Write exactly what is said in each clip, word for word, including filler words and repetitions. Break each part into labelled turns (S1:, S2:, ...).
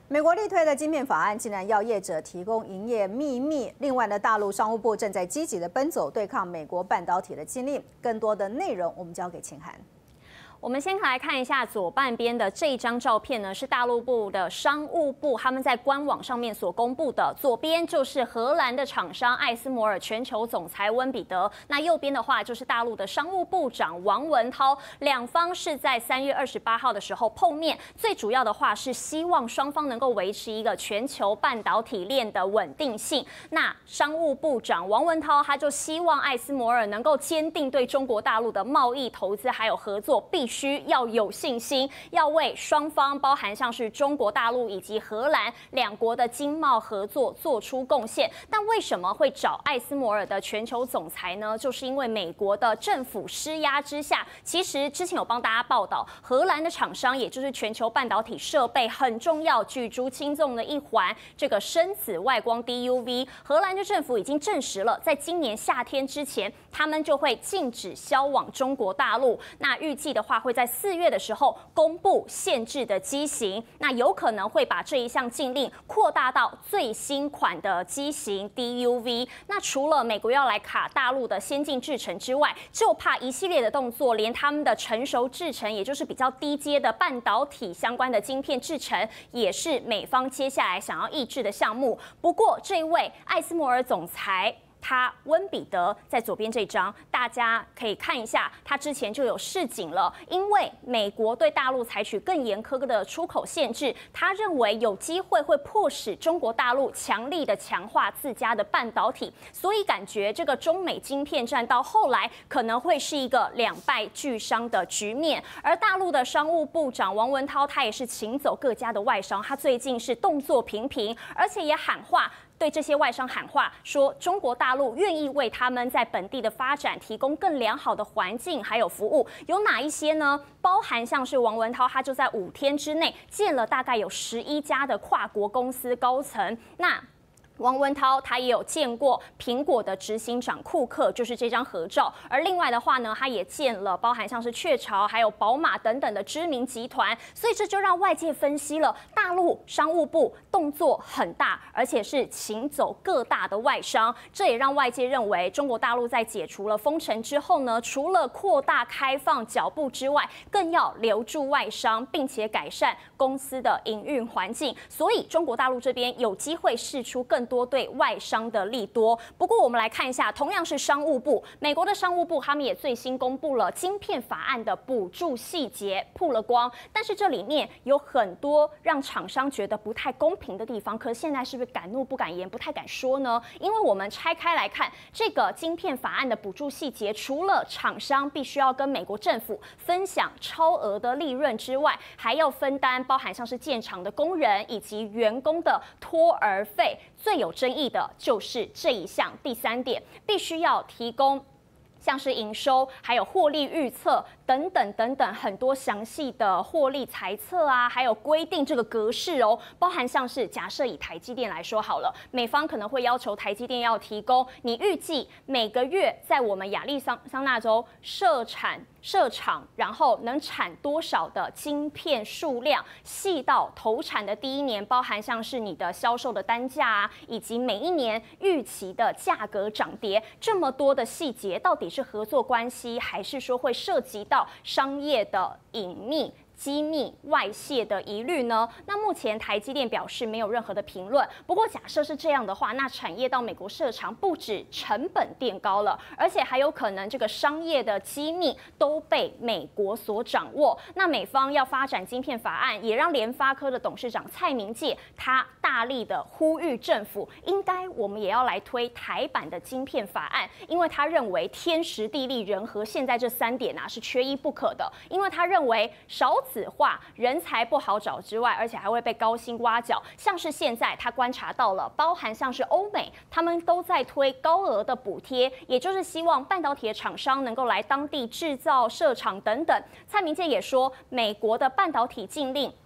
S1: 美国力推的晶片法案竟然要业者提供营业秘密。另外呢，大陆商务部正在积极的奔走对抗美国半导体的禁令。更多的内容，我们交给秦涵。
S2: 我们先来看一下左半边的这一张照片呢，是大陆部的商务部他们在官网上面所公布的。左边就是荷兰的厂商艾斯摩尔全球总裁温彼得，那右边的话就是大陆的商务部长王文涛。两方是在三月二十八号的时候碰面，最主要的话是希望双方能够维持一个全球半导体链的稳定性。那商务部长王文涛他就希望艾斯摩尔能够坚定对中国大陆的贸易、投资还有合作必。必须要有信心，要为双方，包含像是中国大陆以及荷兰两国的经贸合作做出贡献。但为什么会找艾斯摩尔的全球总裁呢？就是因为美国的政府施压之下，其实之前有帮大家报道，荷兰的厂商，也就是全球半导体设备很重要、举足轻重的一环，这个深紫外光 D U V， 荷兰的政府已经证实了，在今年夏天之前，他们就会禁止销往中国大陆。那预计的话，会在四月的时候公布限制的机型，那有可能会把这一项禁令扩大到最新款的机型 D U V。那除了美国要来卡大陆的先进制程之外，就怕一系列的动作，连他们的成熟制程，也就是比较低阶的半导体相关的晶片制程，也是美方接下来想要抑制的项目。不过，这位艾斯摩尔总裁。他温彼得在左边这张，大家可以看一下，他之前就有示警了，因为美国对大陆采取更严苛的出口限制，他认为有机会会迫使中国大陆强力的强化自家的半导体，所以感觉这个中美晶片战到后来可能会是一个两败俱伤的局面。而大陆的商务部长王文涛，他也是请走各家的外商，他最近是动作频频，而且也喊话。对这些外商喊话，说中国大陆愿意为他们在本地的发展提供更良好的环境还有服务，有哪一些呢？包含像是王文涛，他就在五天之内见了大概有十一家的跨国公司高层。那王文涛他也有见过苹果的执行长库克，就是这张合照。而另外的话呢，他也见了包含像是雀巢、还有宝马等等的知名集团。所以这就让外界分析了，大陆商务部动作很大，而且是请走各大的外商。这也让外界认为，中国大陆在解除了封城之后呢，除了扩大开放脚步之外，更要留住外商，并且改善公司的营运环境。所以中国大陆这边有机会释出更多对外商的利多。不过我们来看一下，同样是商务部，美国的商务部他们也最新公布了晶片法案的补助细节，曝了光。但是这里面有很多让厂商觉得不太公平的地方，可是现在是不是敢怒不敢言，不太敢说呢？因为我们拆开来看，这个晶片法案的补助细节，除了厂商必须要跟美国政府分享超额的利润之外，还要分担包含像是建厂的工人以及员工的托儿费。最有争议的就是这一项第三点，必须要提供像是营收、还有获利预测等等等等很多详细的获利财测啊，还有规定这个格式哦，包含像是假设以台积电来说好了，美方可能会要求台积电要提供你预计每个月在我们亚利桑桑那州设产。设厂，然后能产多少的晶片数量，细到投产的第一年，包含像是你的销售的单价啊，以及每一年预期的价格涨跌，这么多的细节，到底是合作关系，还是说会涉及到商业的隐秘？机密外泄的疑虑呢？那目前台积电表示没有任何的评论。不过假设是这样的话，那产业到美国设厂不止成本垫高了，而且还有可能这个商业的机密都被美国所掌握。那美方要发展晶片法案，也让联发科的董事长蔡明介他大力的呼吁政府，应该我们也要来推台版的晶片法案，因为他认为天时地利人和现在这三点啊是缺一不可的，因为他认为少子化，人才不好找之外，而且还会被高薪挖角。像是现在他观察到了，包含像是欧美，他们都在推高额的补贴，也就是希望半导体的厂商能够来当地制造、设厂等等。蔡明介也说，美国的半导体禁令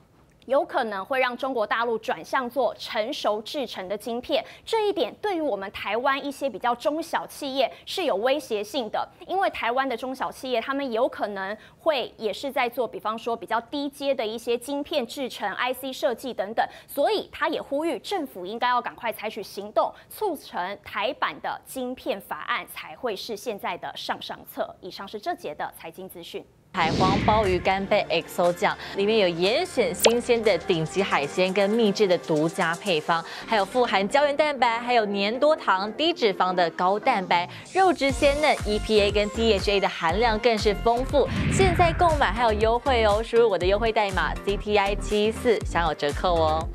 S2: 有可能会让中国大陆转向做成熟制成的晶片，这一点对于我们台湾一些比较中小企业是有威胁性的，因为台湾的中小企业他们有可能会也是在做，比方说比较低阶的一些晶片制成、I C 设计等等，所以他也呼吁政府应该要赶快采取行动，促成台版的晶片法案才会是现在的上上策。以上是这节的财经资讯。
S3: 海皇鲍鱼干贝 X O 酱里面有严选新鲜的顶级海鲜跟秘制的独家配方，还有富含胶原蛋白，还有粘多糖、低脂肪的高蛋白，肉质鲜嫩 ，E P A 跟 D H A 的含量更是丰富。现在购买还有优惠哦，输入我的优惠代码 C T I 七四享有折扣哦。